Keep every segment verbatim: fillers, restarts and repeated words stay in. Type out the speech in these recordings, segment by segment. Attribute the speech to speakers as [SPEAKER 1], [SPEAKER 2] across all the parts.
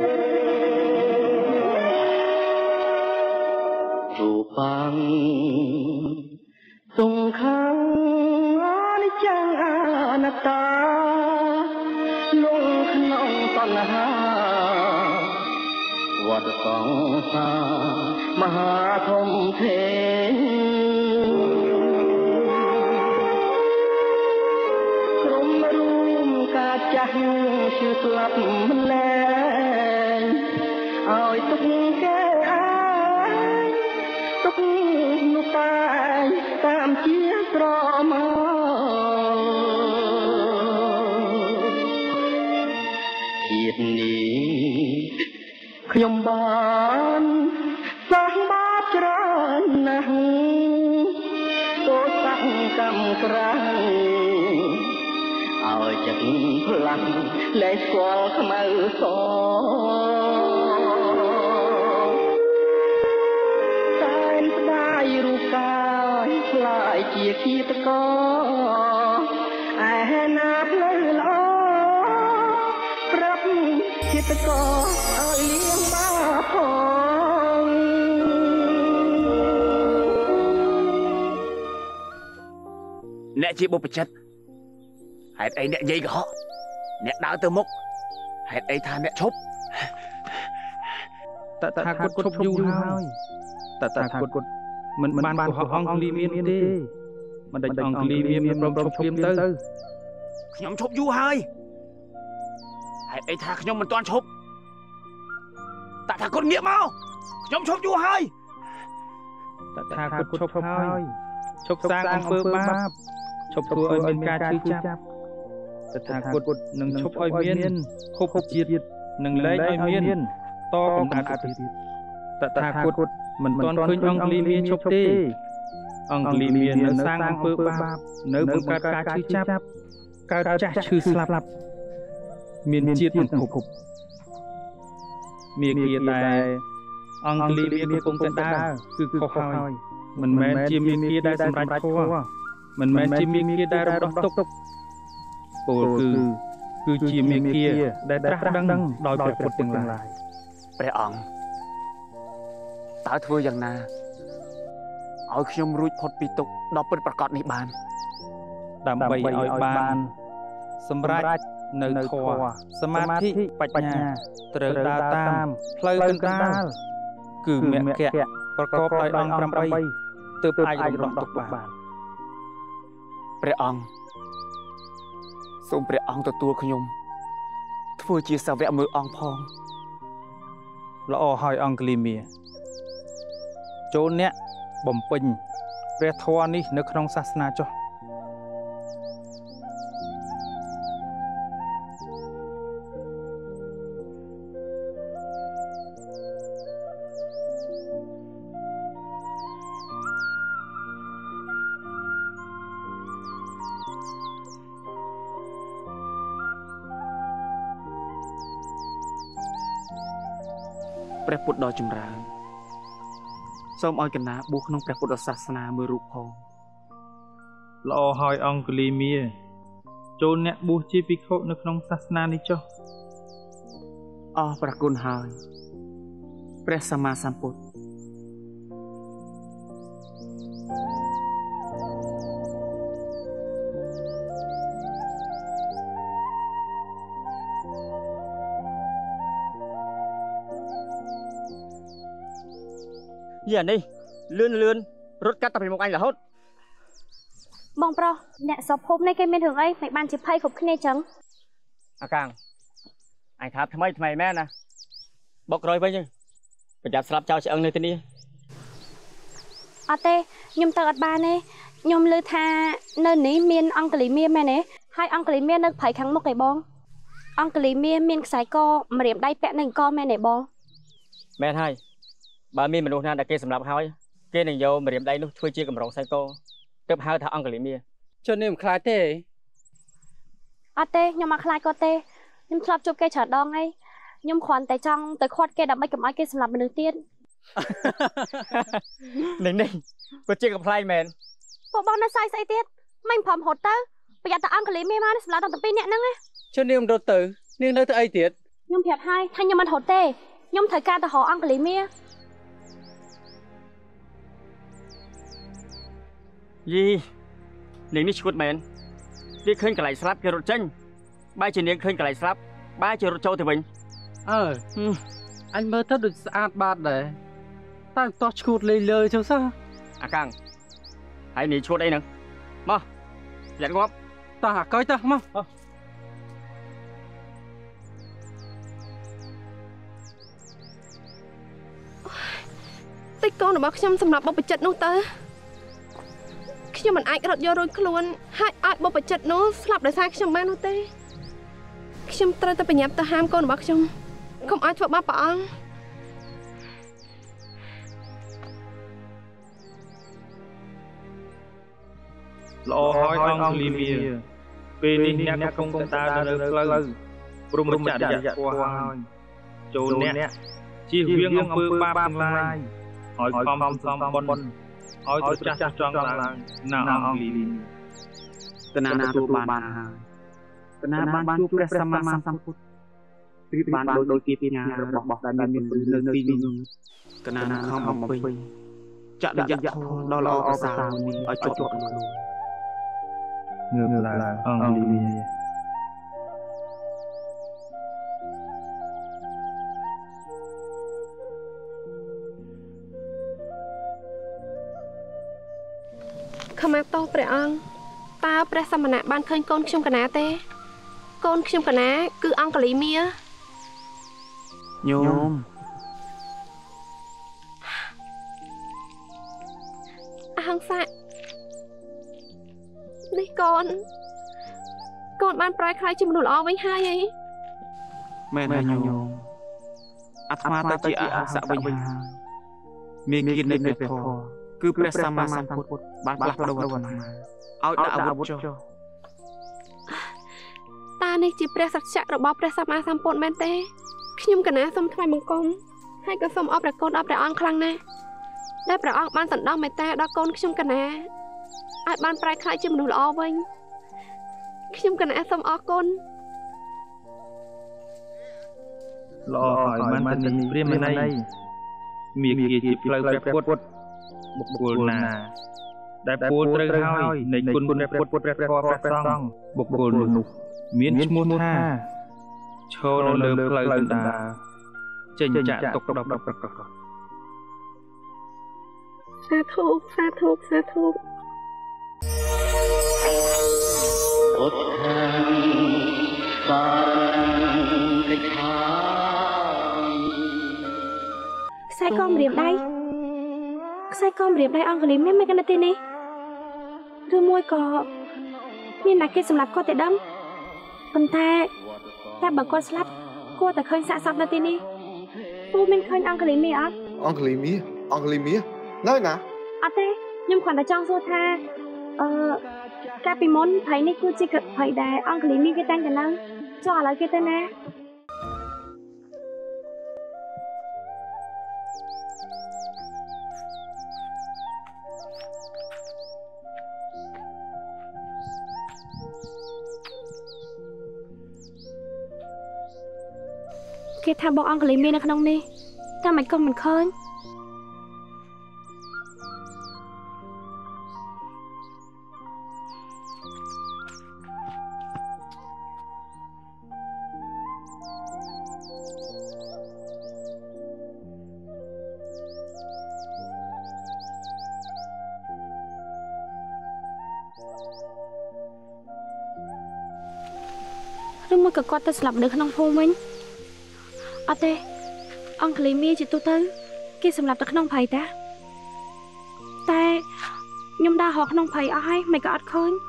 [SPEAKER 1] รูปังทรงขังอนิจจังอนัตตาลงขนองตัณหาวัฏสงสารมหาธมเทกรมรูมกาจักชื่อสลับมันแลเอาตุกแก่ตุกนุตายตามเชียตรอมาเหตุนี้ខ្ញុំបានសាងបាបច្រើនណាស់ទោសកម្មក្រាំងឲ្យចិត្តផ្លាំងលែងស្គាល់ខ្មៅសតែនស្ដាយរូបកាយខ្លាយជាគៀតកឯណាផ្លូវល្អប្រាប់គៀតកឲ្យលៀងបាផងអ្នកជាបុព្វជិតហេតុអីអ្នកនិយាយកុហកអ្នកដើរទៅមុខហេតុអីថាអ្នកឈប់
[SPEAKER 2] តថាគតឈប់យូរហើយតថាគតមិនបានកុហកអង្គលីមានទេមិនដេចអង្គលីមានព្រមឈប់ភ្លាមទៅ
[SPEAKER 1] ខ្ញុំឈប់យូរហើយហេតុអីថាខ្ញុំមិនទាន់ឈប់តថាគតងាកមកខ្ញុំឈប់យូរហើយ
[SPEAKER 2] តថាគតឈប់ហើយឈប់សាងអំពើបាបឈប់ធ្វើឲ្យមានការឈឺចាប់តថាគតនឹងឈប់ឲ្យមានភពជាតិនឹងលែងឲ្យមានតកំណត់ទៅទៀតតថាគតមិនទាន់ឃើញអង្គលីមានឈប់ទេអង្គលីមាននៅសាងអំពើបាបនៅបង្កើតការឈឺចាប់កើតចាស់ឈឺស្លាប់មានជាតិនឹងភពមាគាតែអង្គលីមានកំពុងតែដើរគឺខុសហើយមិនមែនជាមាគាដែលសម្រេចធម៌មិនមែនជាមាគាដែលរំដោះទុក្ខពោលគឺគឺជាមាគាដែលត្រាស់ដឹងដោយព្រះពុទ្ធទាំងឡាយ
[SPEAKER 1] ព្រះអង្គតើធ្វើយ៉ាងណាឲ្យខ្ញុំរួចផុតពីទុក្ខដ៏ពិតប្រាកដនេះបាន
[SPEAKER 2] ដើម្បីឲ្យបានសម្រេចនៅធម៌សមាធិបញ្ញាត្រូវដើរតាមផ្លូវកណ្ដាលគឺមគ្គប្រកបដោយអង្គប្រាំបីទើបអាចរំដោះទុក្ខបាន
[SPEAKER 1] ព្រះអង្គសូមព្រះអង្គទទួលខ្ញុំធ្វើជាសាវកមើលអង្គផង
[SPEAKER 2] ល្អហើយអង្គលីមាចូលអ្នកបំពេញព្រះធម៌នេះនៅក្នុងសាសនាចុះ
[SPEAKER 1] ព្រះពុទ្ធដ៏ចម្រើនសូមឲ្យកណាបួសក្នុងព្រះពុទ្ធសាសនាមួយរូបផង
[SPEAKER 2] ល្អហើយអង្គលីមាចូលអ្នកបួសជាភិក្ខុនៅក្នុងសាសនានេះចុះ
[SPEAKER 1] អរព្រះគុណហើយព្រះសម្មាសម្ពុទ្ធ
[SPEAKER 3] យ៉ានេះលឿនលឿនរត់កាត់តែពីមុខអញរហូត
[SPEAKER 4] បងប្រុសអ្នកសភពនេះគេមានរឿងអីមិនបានជាភ័យគ្រប់គ្នាចឹង
[SPEAKER 3] អាកាំងអញថាថ្មីថ្មីមែនណាបុកក្រោយវិញប្រយ័ត្នស្លាប់ចោលឆ្អឹងនៅទីនេះ
[SPEAKER 4] អត់ទេខ្ញុំទៅអត់បានទេខ្ញុំឮថានៅនេះមានអង្គលីមាមែនទេហើយអង្គលីមានៅព្រៃខាងមុខឯបងអង្គលីមាមានខ្សែកម្រាមដៃពាក់នៅអង្គមែនទេបង
[SPEAKER 3] មែនហើយបើមានមនុស្សណាដែលគេសម្លាប់ហើយគេនឹងយកម្រាមដៃនោះធ្វើជាកម្រងខ្សែកទើបហៅថាអង្គលីមា
[SPEAKER 2] ជននេះមិនខ្លាចទេ
[SPEAKER 4] អត់ទេខ្ញុំមកខ្លាចគាត់ទេខ្ញុំធ្លាប់ជួបគេច្រើនដងហើយខ្ញុំគ្រាន់តែចង់ទៅខាត់គេដើម្បីកុំឲ្យគេសម្លាប់មនុស្សទៀត
[SPEAKER 3] នេះនេះគាត់ជាកំ pl ែងមែន
[SPEAKER 4] ពួកបងនៅស្អីស្អីទៀតមិនព្រមរត់ទៅប្រយ័ត្នតែអង្គលីមាមកសម្លាប់ទាំងពីរនាក់ហ្នឹងណា
[SPEAKER 2] ជននេះមិនរត់ទៅនាងនៅទៅអីទៀត
[SPEAKER 4] nhom thiệt hai thay nhom ăn hột tê nhom thời ca ta họ ăn cái lý mía
[SPEAKER 3] gì niềng đi chuột mền đi khơi cả lại slap cho rốt chân ba chỉ niềng khơi cả lại slap ba chỉ rốt trâu thì mình
[SPEAKER 1] ờ anh mơ thất được ăn bát đấy ta to chuột lê lơi cho sao
[SPEAKER 3] à càng hãy nỉ chuột đây nè mà dặn góp
[SPEAKER 1] ta coi ta mà
[SPEAKER 5] tích conរបស់ខ្ញុំសម្រាប់បុព្វជិតនោះទៅខ្ញុំមិនអាចរត់យករួចខ្លួនហើយឲ្យបុព្វជិតនោះស្លាប់ដោយសារខ្ញុំបាននោះទេខ្ញុំត្រូវតែបញ្ញាប់ទៅហាមកូនរបស់ខ្ញុំកុំឲ្យធ្វើបាបព្រះអង្គ
[SPEAKER 2] ល្អហើយអង្គលីមៀពេលនេះអ្នកកំពុងដើរនៅផ្លូវព្រមចាត់រយៈពោះហើយចូលអ្នកជៀសវាងអំពើបាបទាំងឡាយឲ្យខំសំបុណ្យឲ្យទៅចាស់ចង់ឡើងណាអង្គលីមៀ
[SPEAKER 6] កណាទទួលបានហើយកណាបានជួបព្រះសម្មាសម្ពុទ្ធព្រៀបបានដោយទីពីញារបស់ដែលមាននៅទីនេះកណាខំអំពីចាក់រយៈធម៌ដ៏ល្អប្រសើរនេះឲ្យជាប់ជាប់ខ្លួន
[SPEAKER 2] ងើបឡើងអង្គលីមៀ
[SPEAKER 5] ខមាទោសព្រះអង្គតើព្រះសមណៈបានឃើញកូនខ្ញុំកណាទេកូនខ្ញុំកណាគឺអង្គលីមៀ
[SPEAKER 6] ញោម
[SPEAKER 5] អហង្សានេះកូនកូនបានប្រែក្លាយជាមនុស្សល្អវិញហើយអី
[SPEAKER 6] មែនហើយញោមអាត្មាទៅជាអហង្សវិញហើយមានគិតនៃព្រះធម៌គឺព្រះសម្មាសម្ពុទ្ធបានផ្លាស់ប្ដូរអាត្មាឲ្យដាក់អាវុធចុះ
[SPEAKER 5] តើនេះជាព្រះសច្ចៈរបស់ព្រះសម្មាសម្ពុទ្ធមែនទេខ្ញុំកណាសូមថ្វាយបង្គំហើយក៏សូមអរព្រះគុណដល់ព្រះអង្គខ្លាំងណាស់ដែលព្រះអង្គបានសន្តោសមេត្តាដល់កូនខ្ញុំកណាឲ្យបានប្រែក្លាយជាមនុស្សល្អវិញខ្ញុំកណាសូមអរគុណ
[SPEAKER 2] ល្អហើយមិនទៅនេះព្រាមណីមានជាជាផ្លូវព្រះពុទ្ធបុគ្គលណាដែលពោលត្រូវហើយនៃគុណព្រះពុទ្ធព្រះធម៌ព្រះសង្ឃបុគ្គលនោះមានឈ្មោះថាឈរនៅលើផ្លូវកណ្ដាលចេញចាក់ទុកដប់ប្រកប
[SPEAKER 5] សាធុសាធុសាធុ
[SPEAKER 1] ពុទ្ធាសារណង្កិច្ឆា
[SPEAKER 4] ខ្សែកម្រាមដៃខ្សែកម្រាមដៃអង្គលីមមានមិនកាន់តែនេះឬមួយក៏មានអ្នកគេសម្រាប់គាត់តែដឹងប៉ុន្តែតែបើគាត់ស្លាប់គួរតែឃើញសាកសពនៅទីនេះពូមានឃើញអង្គលីមីអត់
[SPEAKER 7] អង្គលីមីអង្គលីមីនៅណា
[SPEAKER 4] អត់ទេខ្ញុំគ្រាន់តែចង់សួរថាអឺកាលពីមុនព្រៃនេះគឺជាព្រៃដែលអង្គលីមីគេតែងតែនៅចុះឥឡូវគេទៅណាគេថាបងអង្គលីមាននៅក្នុងនេះតែមិនក៏មិនឃើញឬមួយក៏គាត់ទៅស្លាប់នៅក្នុងភូមិវិញអត់ទេអង្គលីមីជាទូទៅគេសម្លាប់ទៅក្នុងព្រៃតាតែខ្ញុំដើររកក្នុងព្រៃអស់ហើយមិនក៏អត់ឃើញ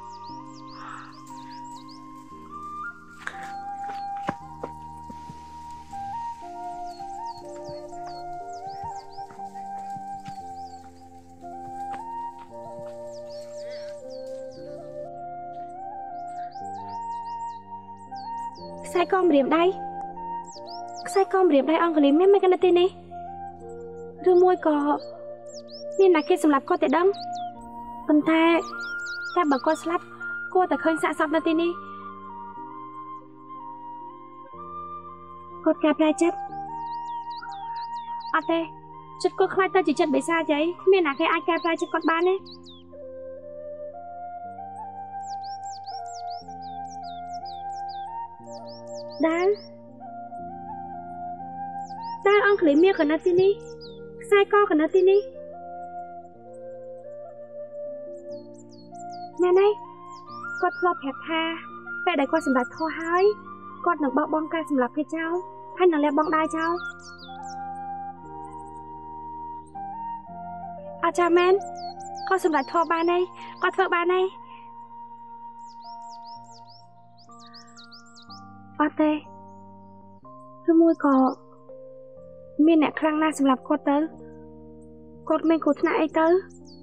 [SPEAKER 4] ខ្សែកម្រាមដៃខ្សែកម្រាមដៃអង្គលីមានមិនកាន់តែនេះឬមួយក៏មានអ្នកគេសម្រាប់គាត់តែដឹងប៉ុន្តែតែបើគាត់ស្លាប់គួរតែឃើញសាកសពនៅទីនេះគាត់កែប្រែចិត្តអត់ទេចិត្តគាត់ខ្លាចទៅជាចិត្តបិសាចអីគ្មានអ្នកគេអាចកែប្រែចិត្តគាត់បានទេដាវដាវអង្គលីមៀក៏នៅទីនេះខ្សែកក៏នៅទីនេះណែណែគាត់ធ្លាប់ប្រាប់ថាពេលដែលគាត់សម្រេចធោះហើយគាត់នឹងបោះបង់ការសម្លាប់គេចោលហើយនឹងលះបង់ដាវចោលអាចារ្យមែនគាត់សម្រេចធោះបានហើយគាត់ធ្វើបានហើយអត់ទេឬមួយក៏មានអ្នកខ្លាំងណាស់សម្រាប់គាត់ទៅគាត់មានគ្រោះថ្នាក់អីទៅ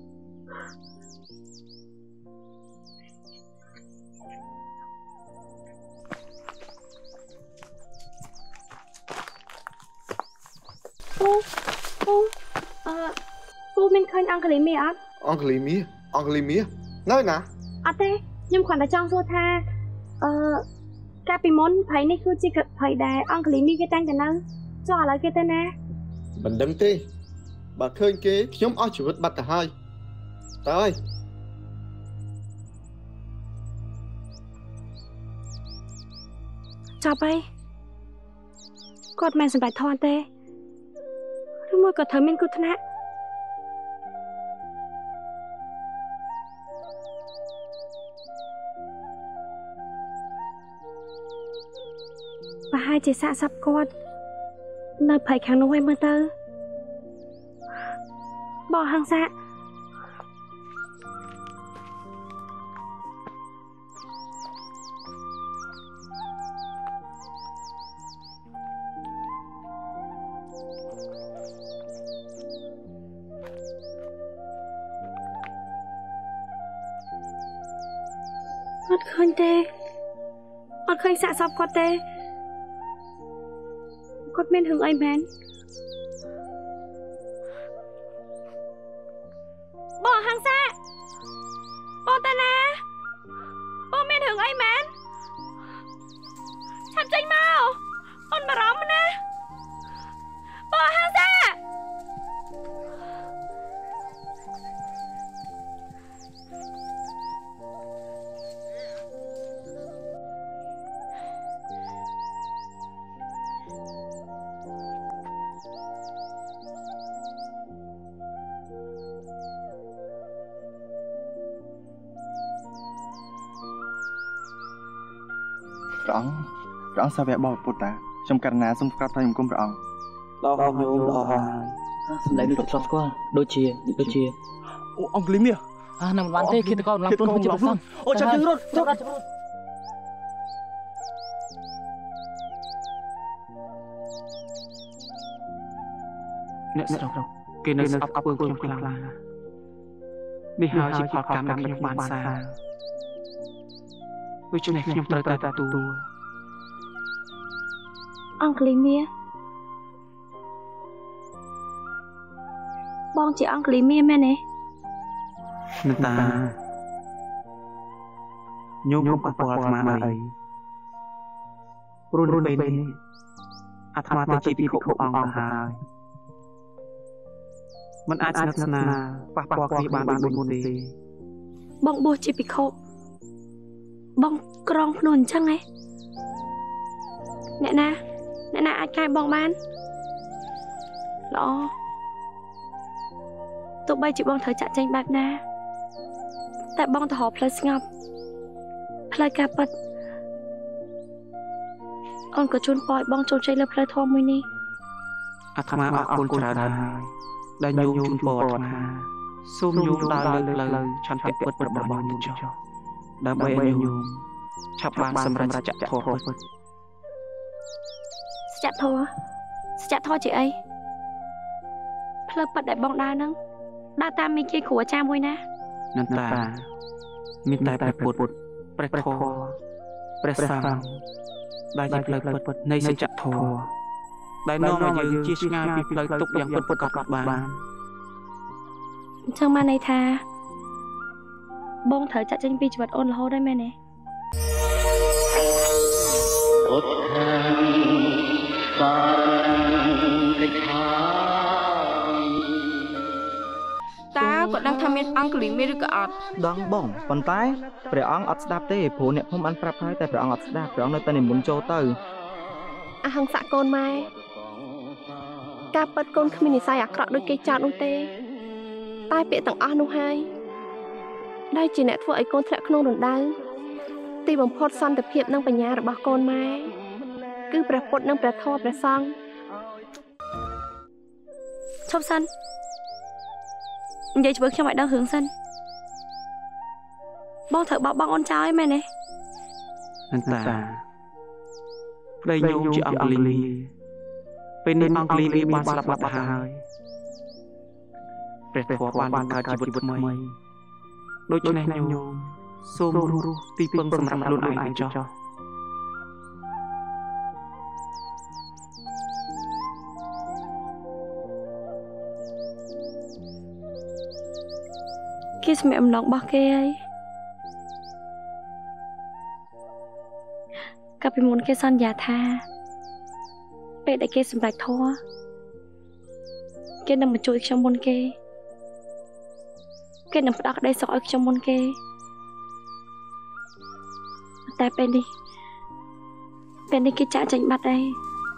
[SPEAKER 4] ពូពូអឺពូមានឃើញអង្គលីមីអត់
[SPEAKER 7] អង្គលីមីអង្គលីមីនៅណា
[SPEAKER 4] អត់ទេខ្ញុំគ្រាន់តែចង់សួរថាអឺកាលពីមុនព្រៃនេះគឺជាព្រៃដែលអង្គលីមីគេតែងតែនៅចុះឥឡូវគេទៅណា
[SPEAKER 7] មិនដឹងទេបើឃើញគេខ្ញុំអស់ជីវិតបាត់ទៅហើយតើអើយ
[SPEAKER 4] ចាប់ហើយគាត់មិនសម្រេចធន់ទេឬមួយក៏ត្រូវមានគ្រោះថ្នាក់ប្រហែលជាសាកសពគាត់នៅព្រៃខាងនោះឲ្យមើលទៅបងហង្សាអត់ឃើញទេអត់ឃើញសាកសពគាត់ទេគាត់មានរឿងអីមែនបងហង្សាបងតាណាបងមានរឿងអីមែនឆាប់ចេញមកអូនបារម្ភណាបងហង្សា
[SPEAKER 8] ព្រះអង្គព្រះអង្គសាវករបស់ពុទ្ធតាខ្ញុំករណាសូមស្កាត់ថ្វាយបង្គំព្រះអង្គ
[SPEAKER 3] ដល់ហើយញោមដល់ហើយសម្លេងដូចធ្លាប់ស្គាល់ដូចជាដូចជា
[SPEAKER 8] អូអង្គលីមា
[SPEAKER 3] អានឹងមិនបានទេគេតកោឡើងខ្លួនជាប្រសង
[SPEAKER 8] អូចាំយើងរត់
[SPEAKER 3] ចាំរត់ចាំរត់
[SPEAKER 6] អ្នកស្រុកគេនៅស្អប់អពើខ្ញុំខ្លាំងណាស់នេះហើយជាផលកម្មដែលខ្ញុំបានសាងដូច្នេះខ្ញុំត្រូវតែទទួល
[SPEAKER 4] អង្គលីមៀបងជាអង្គលីមៀមែនទេ
[SPEAKER 6] នតាញោមកំប៉ាល់អាត្មាអីព្រោះពេលនេះអាត្មាទៅជាភិក្ខុព្រះអង្គទៅហើយមិនអាចស្និទ្ធស្នាលប៉ះពាល់គ្នាបានដូចមុនទេ
[SPEAKER 4] បងបួសជាភិក្ខុបងក្រងខ្លួនអញ្ចឹងហ៎អ្នកណាអ្នកណាអាចកែបងបានល្អទោះបីជាបងត្រូវចាក់ចែងបែបណាតែបងទៅរកផ្លូវស្ងប់ផ្លូវការពិតអូនក៏ជូនពរឲ្យបងចូលជ័យលើផ្លូវធម៌មួយនេះ
[SPEAKER 6] អាត្មាអរគុណច្រើនហើយដែលញោមជូនពរអាត្មាសូមញោមដើរលើផ្លូវឆន្ទៈពិតរបស់ញោមចុះដើម្បីឲ្យញោមឆាប់បានសម្រេចសច្ចធម៌ពិត
[SPEAKER 4] សច្ចធម៌សច្ចធម៌ជាអីផ្លូវពិតដែលបងដើរហ្នឹងដើរតាមមីគីគ្រូអាចារ្យមួយណា
[SPEAKER 6] នន្តាមានតែព្រះពុទ្ធព្រះធម៌ព្រះសង្ឃដែលជាផ្លូវពិតនៃសច្ចធម៌ដែលនាំឲ្យយើងជៀសឆ្ងាយពីផ្លូវទុក្ខយ៉ាងពិតប្រាកដបាន
[SPEAKER 4] អញ្ចឹងមកន័យថាបងត្រូវចាក់ចេញពីជីវិតអូនរហូតដែរមែនទេ
[SPEAKER 1] ពុទ្ធ
[SPEAKER 5] ta còn đang tham miên ăn cái miên được cả
[SPEAKER 2] đăng bỏng còn táiព្រះអង្គអត់ស្ដាប់ទេព្រោះអ្នកខ្ញុំបានប្រាប់ហើយតែព្រះអង្គអត់ស្ដាប់ព្រះអង្គនៅតែនិមន្តចូលទៅ
[SPEAKER 5] អាហង្សាកូនម៉ែការប៉ັດកូនគ្មាននិស្ស័យអាក្រក់ដូចគេចោទនោះទេតែពាក្យទាំងអស់នោះហើយដែលជាអ្នកធ្វើឲ្យកូនធ្លាក់ក្នុងរណ្ដៅទីបំផុតសន្តិភាពនិងបញ្ញារបស់កូនម៉ែគឺព្រះពុទ្ធនិងព្រះធម៌ព្រះសង្ឃ
[SPEAKER 4] ឈប់សិននិយាយជួយខ្ញុំឲ្យដឹងរឿងសិនបងត្រូវបោកបង់អូនចោលឯមែនទេ
[SPEAKER 6] អន្តាប្តីញោមជាអង្គលីពេលនេះអង្គលីបានស្លាប់បាត់ហើយព្រះធម៌បានបង្កើតជីវិតថ្មីដូច្នេះញោមសូមរស់ទីពឹងសម្រាប់ខ្លួនឯងចោះ
[SPEAKER 4] គេសម្រាប់អំឡុងរបស់គេហើយកាលពីមុនគេសន្យាថាពេលដែលគេសម្រេចធម៌គេនឹងមកជួយខ្ញុំមុនគេគេនឹងផ្ដល់ក្តីសុខឲ្យខ្ញុំមុនគេតែពេលនេះពេលនេះគេចាក់ចេញបាត់ហើយ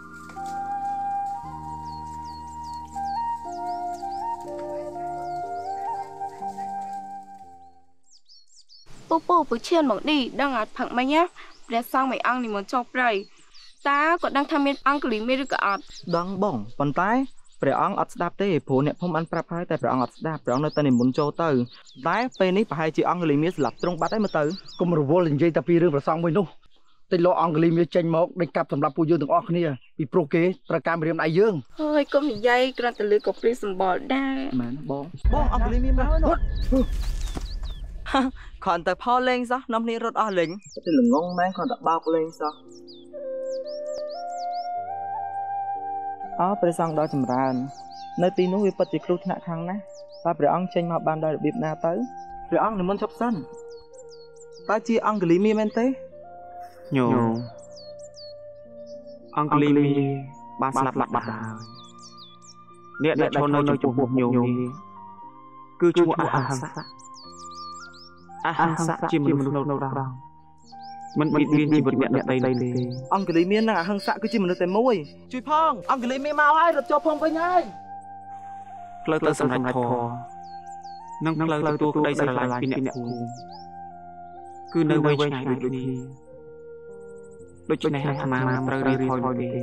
[SPEAKER 5] ពូពូពូឈៀនមកឌីដឹងអត់ផឹកមិញណាព្រះសង្ឃមួយអង្គនិមន្តចុះព្រៃតាក៏ដឹងថាមានអង្គលីមេឬក៏អត់
[SPEAKER 2] ដឹងបងប៉ុន្តែព្រះអង្គអត់ស្ដាប់ទេព្រោះអ្នកខ្ញុំបានប្រាប់ហើយតែព្រះអង្គអត់ស្ដាប់ព្រះអង្គនៅតែនិមន្តចូលទៅតែពេលនេះប្រហែលជាអង្គលីមេស្លាប់ទ្រង់បាត់ហើយមើលទៅ
[SPEAKER 1] កុំរវល់និយាយតែពីរឿងព្រះសង្ឃមួយនោះតែលោកអង្គលីមេចេញមកដេញកាប់សម្រាប់ពួកយើងទាំងអស់គ្នាពីព្រោះគេត្រូវការម្រាមដៃយើង
[SPEAKER 5] ហើយកុំនិយាយគ្រាន់តែលើកព្រីសម្បល់ដែរ
[SPEAKER 2] មែនបងបងអង្គលីមេមកនោះគ្រាន់តែផលលេងសោះនាំគ្នារត់អស់លេងតែល្ងងមែនគ្រាន់តែបោកលេងសោះអើព្រះសង្ឃដ៏ចម្រើននៅទីនោះវាពិតជាគ្រោះថ្នាក់ខ្លាំងណាស់តើព្រះអង្គចេញមកបានដោយរបៀបណាទៅព្រះអង្គនិមន្តឈប់សិនតើជាអង្គលីមីមែនទេ
[SPEAKER 6] ញោមអង្គលីមីបានស្លាប់បាត់បាត់ហើយអ្នកដែលឈរនៅចំពោះញោមនេះគឺឈ្មោះអហង្សអហង្សជាមនុស្សនៅត្រង់មិនបៀតបៀនជីវិតអ្នកដទៃទេ
[SPEAKER 2] អង្គលីមាននិងអហង្សៈគឺជាមនុស្សតែមួយជួយផងអង្គលីមានមកហើយរត់ចូលផងវិញហើយ
[SPEAKER 6] ផ្លូវទៅសម្រេចធម៌និងផ្លូវទទួលក្តីស្រឡាញ់ពីអ្នកភូមិគឺនៅវែងឆ្ងាយដូចនេះដូច្នេះអាត្មាត្រូវរៀបថយមកទេ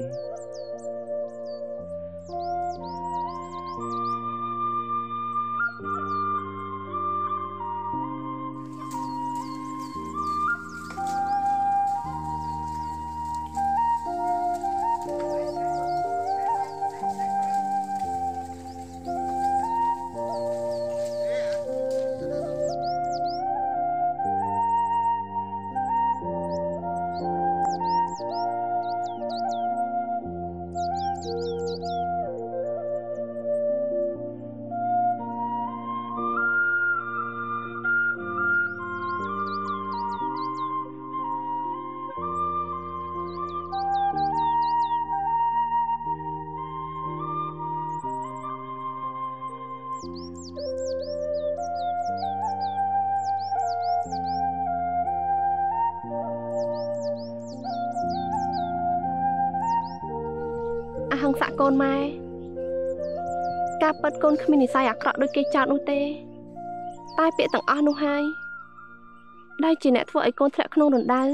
[SPEAKER 5] ហង្សកូនម៉ែការប៉ັດកូនគ្មាននិស្ស័យអាក្រក់ដូចគេចោទនោះទេតែពាក្យទាំងអស់នោះហើយដែលជាអ្នកធ្វើឲ្យកូនធ្លាក់ក្នុងរណ្ដៅ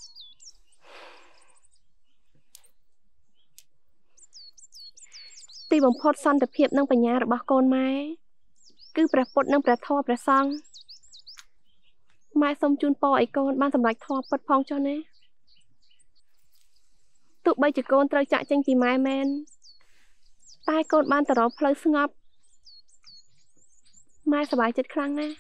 [SPEAKER 5] ទីបំផុតសន្តិភាពនិងបញ្ញារបស់កូនម៉ែគឺព្រះពុទ្ធនិងព្រះធម៌ព្រះសង្ឃម៉ែសូមជូនពរឲ្យកូនបានសម្រេចធម៌ពិតផងចុះណាទោះបីជាកូនត្រូវចាក់ចេញពីម៉ែមែនតែកូនបានទៅរកផ្លូវស្ងប់ម៉ែសប្បាយចិត្តខ្លាំងណាស់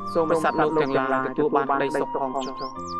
[SPEAKER 6] សូមឲ្យសត្វលោកទាំងឡាយទទួលបានក្តីសុខផងចុះ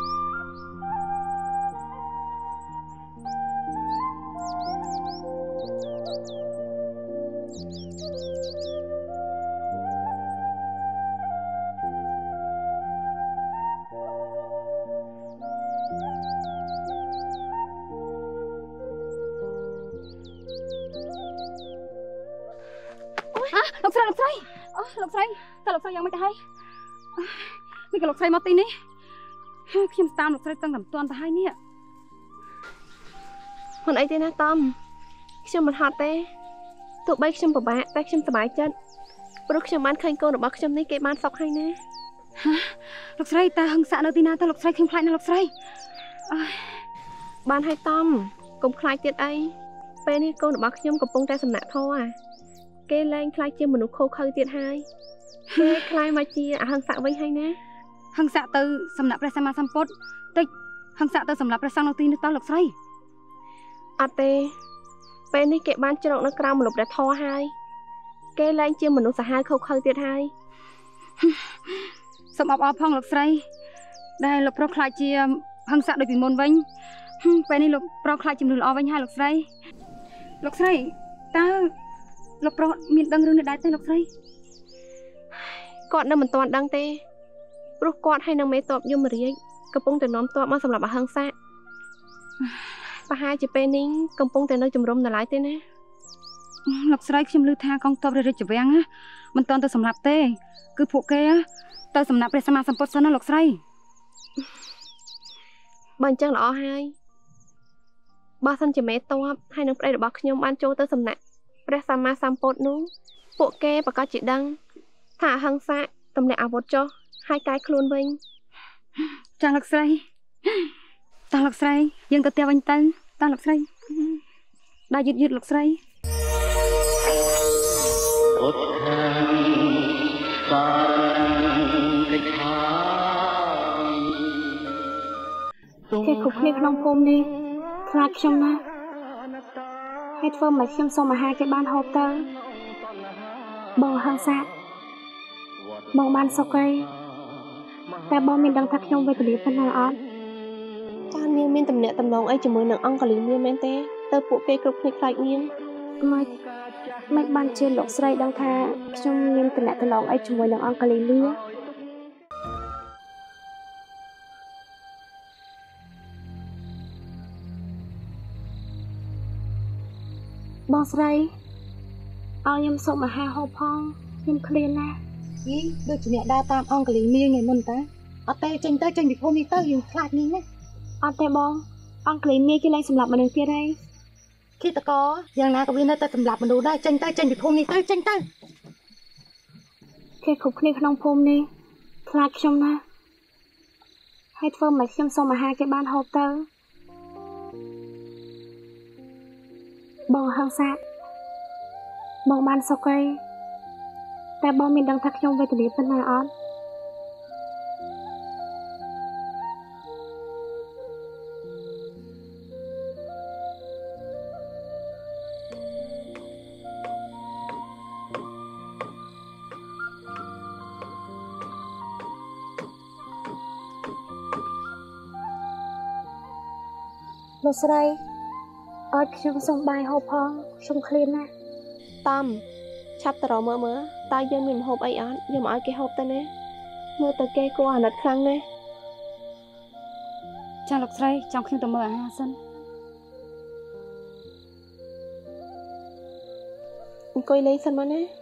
[SPEAKER 4] លោកស្រីលោកស្រីអូលោកស្រីតើលោកស្រីយ៉ាងម៉េចទៅហើយនេះក៏លោកស្រីមកទីនេះខ្ញុំតាមលោកស្រីតាំងតែមិនទាន់ទៅហើយនេះ
[SPEAKER 5] មិនអីទេណាតំខ្ញុំមិនហត់ទេទោះបីខ្ញុំពិបាកតែខ្ញុំសប្បាយចិត្តព្រោះខ្ញុំបានឃើញកូនរបស់ខ្ញុំនេះគេបានសុខហើយណា
[SPEAKER 4] លោកស្រីតើហឹងសាក់នៅទីណាតើលោកស្រីខ្ញុំខ្លាចណាស់លោកស្រី
[SPEAKER 5] បានហើយតំកុំខ្លាចទៀតអីពេលនេះកូនរបស់ខ្ញុំកំពុងតែសំណាក់ធរអាគេលែងខ្លាចជាមនុស្សខូខើទៀតហើយគេខ្លាយមកជាអហិង្សៈវិញហើយណា
[SPEAKER 4] ហឹង្សៈទៅសំណាក់ព្រះសម្មាសម្ពុទ្ធតិចហឹង្សៈទៅសម្រាប់ព្រះសង្ឃនៅទីនេះតើលោកស្រី
[SPEAKER 5] អត់ទេពេលនេះគេបានជ្រកនៅក្រៅមលប់ព្រះធរហើយគេលែងជាមនុស្សសាហាវខូខើទៀតហើយ
[SPEAKER 4] សូមអបអរផងលោកស្រីដែលលោកប្រុសខ្លាចជាហឹង្សៈដូចពីមុនវិញពេលនេះលោកប្រុសខ្លាចជំនឿល្អវិញហើយលោកស្រីលោកស្រីតើលោកប្រុសមានដឹងរឿងនេះដែរទេលោកស្រី
[SPEAKER 5] គាត់នៅមិនទាន់ដឹងទេព្រោះគាត់ហើយនឹងមេតបយមរាជកំពុងតែនាំតបមកសម្រាប់អហិង្សៈប្រហែលជាពេលនេះកំពុងតែនៅជំរំនៅឡើយទេណា
[SPEAKER 4] លោកស្រីខ្ញុំឮថាកងទ័ពរាជវាំងណាមិនទាន់ទៅសម្រាប់ទេគឺពួកគេទៅសម្រាប់ព្រះសម្មាសម្ពុទ្ធសិនណាលោកស្រី
[SPEAKER 5] បើអញ្ចឹងល្អហើយបើសិនជាមេតបហើយនឹងប្តីរបស់ខ្ញុំបានចូលទៅសំណាក់ព្រះសម្មាសម្ពុទ្ធនោះពួកគេប្រកាសជាដឹងថាអហិង្សៈទម្លាក់អាវុធចុះហើយកាយខ្លួនវិញ
[SPEAKER 4] ចាលោកស្រីតើលោកស្រីយើងទៅផ្ទះវិញទៅតើលោកស្រីដើរយឺតយឺតលោកស្រី
[SPEAKER 1] ពុទ្ធសាកិច្ឆា
[SPEAKER 4] គេគ្រប់គ្នាក្នុងភូមិនេះខ្លាចខ្ញុំណាស់ហើយធ្វើមកខ្ញុំសុំអាហារគេបានហូបទៅបងហឹង្សៈបងបានសុខអីតែបងមានដឹងថាខ្ញុំវេទនាប៉ុណ្ណាអត់
[SPEAKER 5] តើនាងមានតំណែងតំណងអីជាមួយនឹងអង្គលីនាងមែនទេទៅពួកគេគ្រប់គ្នាខ្លាចនាង
[SPEAKER 4] មិនមិនបានជឿលោកស្រីដឹងថាខ្ញុំមានតំណែងតំណងអីជាមួយនឹងអង្គលីនាងបងស្រីឲ្យខ្ញុំសុំអាហារហូបផងខ្ញុំឃ្លានណាស់
[SPEAKER 9] យីដូចជាអ្នកដើរតាមអង្គលីនាងឯមុនតើអត់ទេចេញទៅចេញពីភូមិនេះទៅយើងខ្លាចនាងណា
[SPEAKER 4] អត់ទេបងអង្គលីនាងគេឡើងសម្លាប់មនុស្សទៀតហើយ
[SPEAKER 9] គិតកយ៉ាងណាក៏វានៅតែសម្លាប់មនុស្សដែរចេញទៅចេញពីភូមិនេះទៅចេញទៅ
[SPEAKER 4] គេគ្រប់គ្នាក្នុងភូមិនេះខ្លាចខ្ញុំណាស់ហើយធ្វើមកខ្ញុំសុំអាហារគេបានហូបទៅបងហឹង្សៈបងបានសុខអីតែបងមានដឹងថាខ្ញុំវេទនាប៉ុណ្ណាអត់លោកស្រីអត់ខ្ញុំសុំបាយហូបផងខ្ញុំឃ្លានណាស់
[SPEAKER 5] តំឆាប់ទៅរកមើលមើលតើយើងមានម្ហូបអីអត់យកមកឲ្យគេហូបទៅណាមើលទៅគេគួរអាណិតខ្លាំងណាស់
[SPEAKER 4] ចាលោកស្រីចង់ខ្ញុំទៅមើលអាហារសិន
[SPEAKER 5] អង្គុយលេងសិនមកណា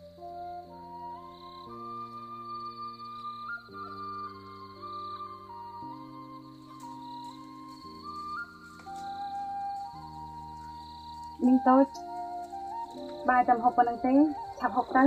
[SPEAKER 4] នាងតូចបាយតែហូបប៉ុណ្្នឹងទេឆាប់ហូបទៅ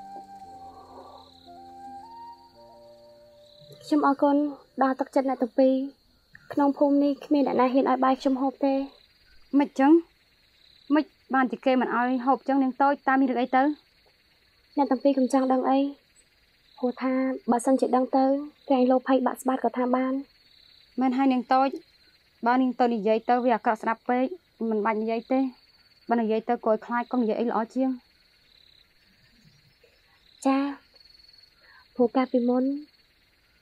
[SPEAKER 4] ខ្ញុំអរគុណដល់ទឹកចិត្តអ្នកទាំងពីរក្នុងភូមិនេះគ្មានអ្នកណាហ៊ានឲ្យបាយខ្ញុំហូបទេមិនចឹងមិនបានជាគេមិនឲ្យហូបចឹងនាងតូចតាមមានរឿងអីទៅអ្នកទាំងពីរកំចង់ដឹងអីព្រោះថាបើសិនជាដឹងទៅគេឲ្យលោភ័យបាក់ស្បាតក៏ថាបានមិនឲ្យនាងតូចបើនាងតូចនិយាយទៅវាអាក្រក់ស្ដាប់ពេកមិនបាច់និយាយទេបើនិយាយទៅគួរខ្លាចកុំនិយាយអីល្អជាងចាព្រោះកាលពីមុន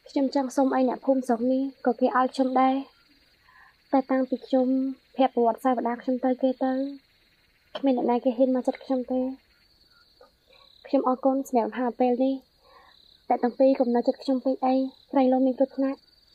[SPEAKER 4] ខ្ញុំចង់សុំឲ្យអ្នកភូមិស្រុកនេះក៏គេឲ្យខ្ញុំដែរតែតាំងពីខ្ញុំប្រាប់ប្រវត្តិសាស្ត្របដាខ្ញុំទៅគេទៅគ្មានអ្នកណាគេហ៊ានមកចិត្តខ្ញុំទេខ្ញុំអរគុណសម្រាប់ហាពេលនេះតែតាំងពីកំណត់ចិត្តខ្ញុំពេកអីក្រែងលោកមានគ្រោះថ្នាក់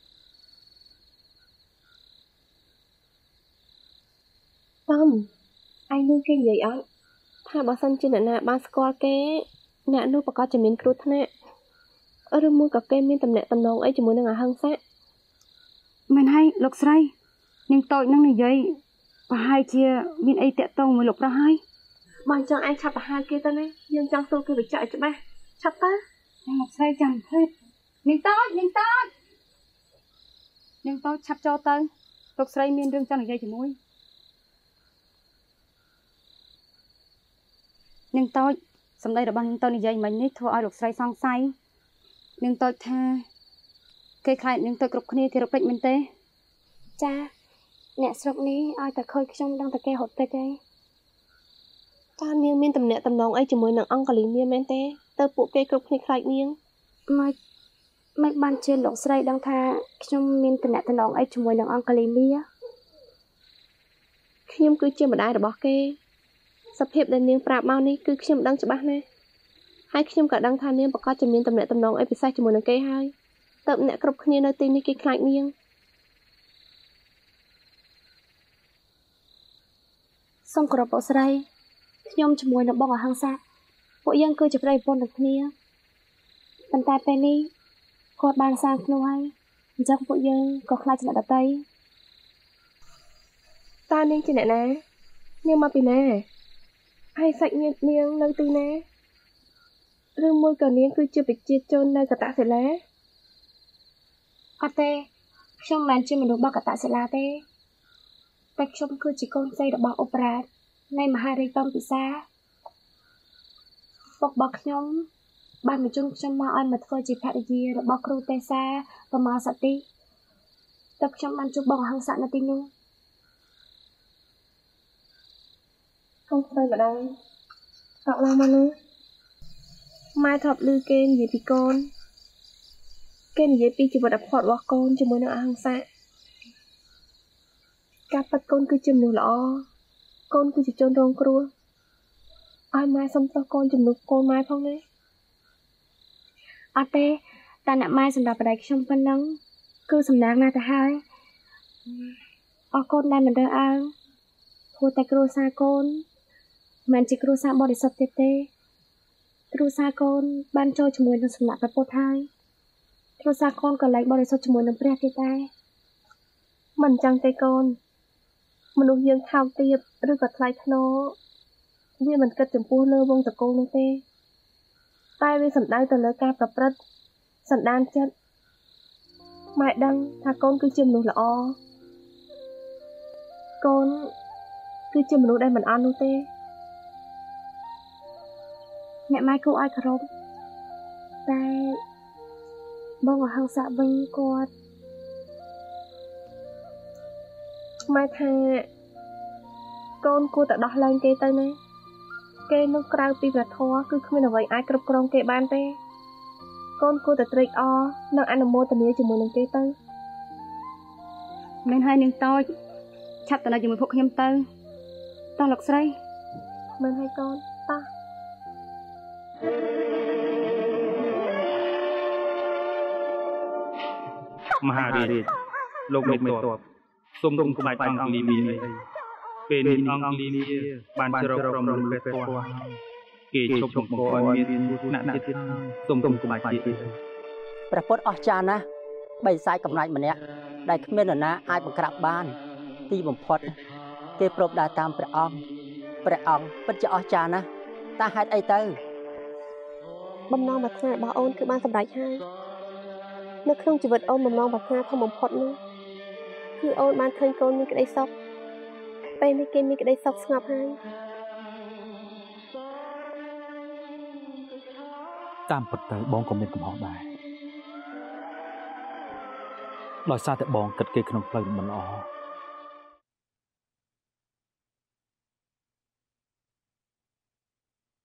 [SPEAKER 5] តំឯងនឹងគេនិយាយអត់ថាបើសិនជាអ្នកណាបានស្គាល់គេអ្នកនោះប្រកាសជាមានគ្រោះថ្នាក់ឬមួយក៏គេមានតំណែងតំណងអីជាមួយនឹងអហិង្សា
[SPEAKER 9] មែនហើយលោកស្រីនាងតូចនឹងនិយាយប្រហែលជាមានអីតាក់ទងមួយលោកប្រុសហើយ
[SPEAKER 5] បើចង់ឯងឆាប់ទៅហៅគេទៅណាយើងចង់ទូគេបញ្ជាក់ឲ្យច្បាស់ឆាប់ទៅ
[SPEAKER 9] លោកស្រីចាំភ្លេចនាងតូចនាងតូចនាងតូចឆាប់ចូលទៅលោកស្រីមានរឿងចង់និយាយជាមួយនាងតូចសម្ដីរបស់នាងតូចនិយាយមិញនេះធ្វើឲ្យលោកស្រីសង្ស័យនាងតូចថាគេខ្លាចនាងតូចគ្រប់គ្នាគេរកពេជ្រមែនទេ
[SPEAKER 4] ចាអ្នកស្រុកនេះឲ្យតែឃើញខ្ញុំដឹងតែគេរត់ពេជ្រឯង
[SPEAKER 5] តានាងមានតំណែងតំណងអីជាមួយនឹងអង្គលីមាមែនទេទៅពួកគេគ្រប់គ្នាខ្លាចនាង
[SPEAKER 4] មិនមិនបានជាលោកស្រីដឹងថាខ្ញុំមានតំណែងតំណងអីជាមួយនឹងអង្គលីមា
[SPEAKER 5] ខ្ញុំគឺជាម្ដាយរបស់គេសភាពដែលនាងប្រាប់មកនេះគឺខ្ញុំដឹងច្បាស់ណាស់ហើយខ្ញុំក៏ដឹងថានាងប្រកាសជាមានតំណែងតំណងអីពិសេសជាមួយនឹងគេហើយតើអ្នកគ្រប់គ្នានៅទីនេះគេខ្លាចនាង
[SPEAKER 4] សូមគោរពលោកស្រីខ្ញុំជាមួយនឹងបងអហិង្សាពួកយើងគឺជាប្តីប្រពន្ធនឹងគ្នាប៉ុន្តែពេលនេះគាត់បានសាងខ្លួនហើយអញ្ចឹងពួកយើងក៏ខ្លាចអ្នកដទៃ
[SPEAKER 5] តើនាងជាអ្នកណានាងមកពីណាហើយសាច់ញាតិនាងនៅទីណាឬមួយក៏នាងគឺជាប្រជាជននៅកតសិលា
[SPEAKER 4] អត់ទេខ្ញុំមិនមែនជាមនុស្សរបស់កតសិលាទេតែខ្ញុំគឺជាកូនស្រីរបស់អ៊ុបរ៉ាតនៃមហារាជកំពិសាពុករបស់ខ្ញុំបានបញ្ជូនខ្ញុំមកឲ្យមកធ្វើជាភរិយារបស់គ្រូទេសាប្រមាសតិទើបខ្ញុំបានជួបបងអហិង្សានៅទីនោះ
[SPEAKER 5] កូនស្រីម្ដងតោះឡើងមកនោះម៉ែធ្លាប់ឮគេនិយាយពីកូនគេនិយាយពីជីវិតអភ័ព្វរបស់កូនជាមួយនឹងអហិង្សាការប៉ັດកូនគឺជាមនុស្សល្អកូនគឺជាជនរងគ្រោះឲ្យម៉ែសុំទោសកូនជំនួសកូនម៉ែផងណា
[SPEAKER 4] អត់ទេតែអ្នកម៉ែសម្រាប់ប្តីខ្ញុំប៉ុណ្ណឹងគឺសំណាងណាស់ទៅហើយអរគុណដែលមិនរើសអើងព្រោះតែគ្រួសារកូនមិនជាគ្រួសារបរិសុទ្ធទៀតទេគ្រួសារកូនបានចូលជាមួយនឹងសំណាក់ព្រះពុទ្ធហើយគ្រួសារកូនក៏លែងបរិសុទ្ធជាមួយនឹងព្រះទៀតដែរ
[SPEAKER 5] មិនចឹងទេកូនមនុស្សយើងថោកទាបឬក៏ថ្លៃថ្នូរវាមិនគិតចំពោះលើវងតកូលនោះទេតែវាសំដៅទៅលើការប្រព្រឹត្តសន្តានចិត្តម៉ែដឹងថាកូនគឺជាមនុស្សល្អកូនគឺជាមនុស្សដែលមិនអន់នោះទេ
[SPEAKER 4] អ្នកម៉ែគួរឲ្យគោរពតែបងអហិង្សាវិញគាត់
[SPEAKER 5] ម៉ែថាកូនគួរតែដោះលែងគេទៅណាគេនោះក្រៅពីព្រះធម៌គឺគ្មានអ្វីអាចគ្រប់គ្រងគេបានទេកូនគួរតែត្រេកអរនិងអនុមោទនាជាមួយនឹងគេទៅ
[SPEAKER 9] មែនហើយនាងតូចឆាប់ទៅនៅជាមួយពួកខ្ញុំទៅតោះលោកស្រី
[SPEAKER 5] មែនហើយកូនតោះ
[SPEAKER 2] មហារាជលោកមេតបសូមគុំក្បាច់អង្គលីមីពេលនេះអង្គលីមីបានជ្រកក្រុមរំលែកពណ៌គេជប់បង្កឲ្យមានអ្នកណាទៀតសូមគុំក្បាច់ទៀត
[SPEAKER 10] ព្រះពុទ្ធអស្ចារ្យណាស់បីសាយកំណាច់ម្នាក់ដែលគ្មាននរណាអាចបង្ក្រាបបានទីបំផុតគេប្រពដើរតាមព្រះអង្គព្រះអង្គពិតជាអស្ចារ្យណាស់តើហេតុអីទៅ
[SPEAKER 5] បំណងប្រាថ្នារបស់អូនគឺបានសម្រេចហើយនៅក្នុងជីវិតអូនបំណងប្រាថ្នាធំបំផុតនោះគឺអូនបានឃើញកូនមានក្តីសុខពេលនេះគេមានក្តីសុខស្ងប់ហើយ
[SPEAKER 11] តាមពិតទៅបងក៏មានកំហុសដែរដោយសារតែបងគិតគេក្នុងផ្លូវមិនល្អ